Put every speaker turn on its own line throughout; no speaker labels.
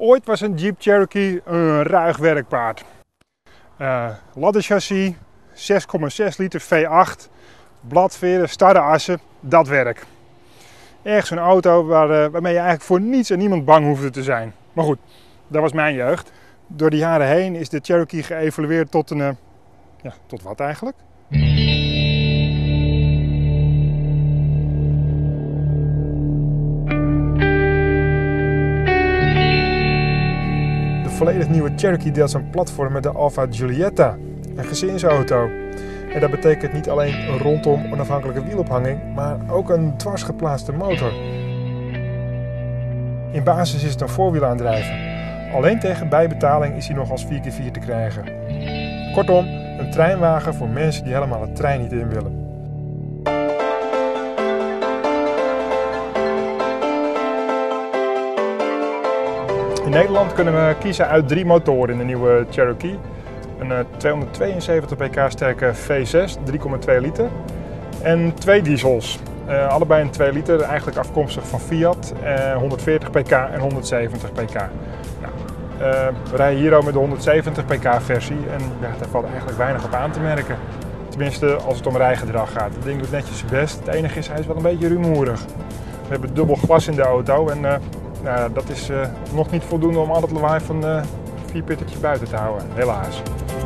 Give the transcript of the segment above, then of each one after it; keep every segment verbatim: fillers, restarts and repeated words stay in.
Ooit was een Jeep Cherokee een ruig werkpaard. Uh, ladderchassis, zes komma zes liter V acht, bladveren, starre assen, dat werk. Echt zo'n auto waar, uh, waarmee je eigenlijk voor niets en niemand bang hoefde te zijn. Maar goed, dat was mijn jeugd. Door de jaren heen is de Cherokee geëvolueerd tot een... Uh, ja, tot wat eigenlijk? De volledig nieuwe Cherokee deelt zijn platform met de Alfa Giulietta, een gezinsauto. En dat betekent niet alleen een rondom onafhankelijke wielophanging, maar ook een dwarsgeplaatste motor. In basis is het een voorwielaandrijver. Alleen tegen bijbetaling is hij nog als vier keer vier te krijgen. Kortom, een treinwagen voor mensen die helemaal de trein niet in willen. In Nederland kunnen we kiezen uit drie motoren in de nieuwe Cherokee. Een tweehonderdtweeënzeventig pk sterke V zes, drie komma twee liter. En twee diesels. Uh, allebei een twee liter, eigenlijk afkomstig van Fiat. Uh, honderdveertig pk en honderdzeventig pk. Nou, uh, we rijden hier ook met de honderdzeventig pk versie en ja, daar valt eigenlijk weinig op aan te merken. Tenminste als het om rijgedrag gaat. Het ding doet netjes zijn best. Het enige is, hij is wel een beetje rumoerig. We hebben dubbel glas in de auto en uh, nou, dat is uh, nog niet voldoende om al het lawaai van uh, vier pittertjes buiten te houden, helaas.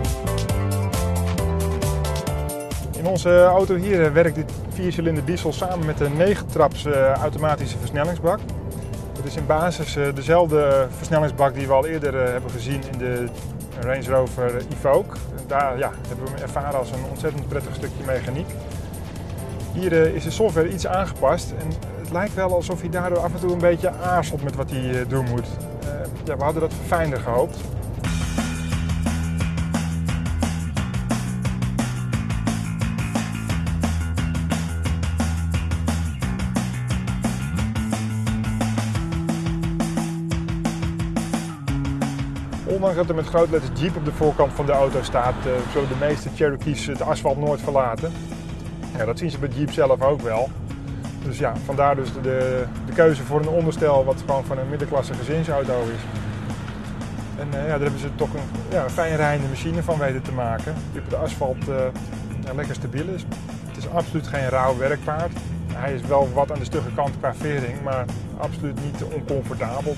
In onze auto hier werkt dit viercilinder diesel samen met een negen traps uh, automatische versnellingsbak. Het is in basis uh, dezelfde versnellingsbak die we al eerder uh, hebben gezien in de Range Rover Evoque. Daar ja, hebben we hem ervaren als een ontzettend prettig stukje mechaniek. Hier uh, is de software iets aangepast en het lijkt wel alsof hij daardoor af en toe een beetje aarzelt met wat hij uh, doen moet. Uh, ja, we hadden dat verfijnder gehoopt. Ondanks dat er met grote letters Jeep op de voorkant van de auto staat, uh, zullen de meeste Cherokees het asfalt nooit verlaten. Ja, dat zien ze bij Jeep zelf ook wel. Dus ja, vandaar dus de, de keuze voor een onderstel wat gewoon van een middenklasse gezinsauto is. En uh, ja, daar hebben ze toch een, ja, een fijn rijdende machine van weten te maken, die op de asfalt uh, ja, lekker stabiel is. Het is absoluut geen rauw werkpaard. Hij is wel wat aan de stugge kant qua vering, maar absoluut niet oncomfortabel.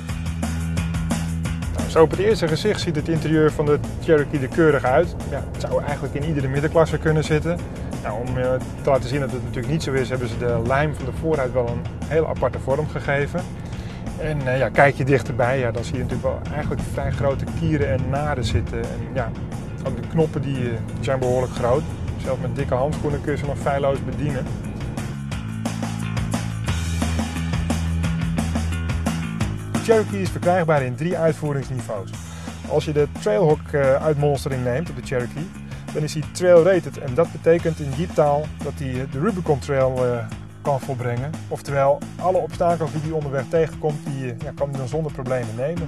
Zo op het eerste gezicht ziet het interieur van de Cherokee er keurig uit. Ja, het zou eigenlijk in iedere middenklasse kunnen zitten. Nou, om uh, te laten zien dat het natuurlijk niet zo is, hebben ze de lijm van de voorruit wel een hele aparte vorm gegeven. En uh, ja, kijk je dichterbij, ja, dan zie je natuurlijk wel eigenlijk vrij grote kieren en naden zitten. En ja, ook de knoppen die, uh, die zijn behoorlijk groot. Zelfs met dikke handschoenen kun je ze nog feilloos bedienen. De Cherokee is verkrijgbaar in drie uitvoeringsniveaus. Als je de trailhawk uitmonstering neemt op de Cherokee, dan is hij trail rated en dat betekent in Jeep-taal dat hij de Rubicon Trail kan volbrengen. Oftewel, alle obstakels die hij onderweg tegenkomt, die ja, kan hij dan zonder problemen nemen.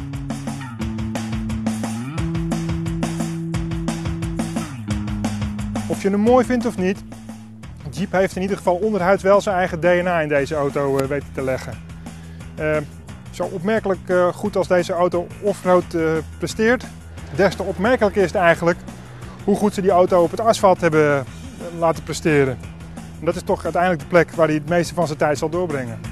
Of je hem mooi vindt of niet, Jeep heeft in ieder geval onderhuid wel zijn eigen D N A in deze auto weten te leggen. Uh, Zo opmerkelijk uh, goed als deze auto offroad uh, presteert, des te opmerkelijker is het eigenlijk hoe goed ze die auto op het asfalt hebben uh, laten presteren. En dat is toch uiteindelijk de plek waar hij het meeste van zijn tijd zal doorbrengen.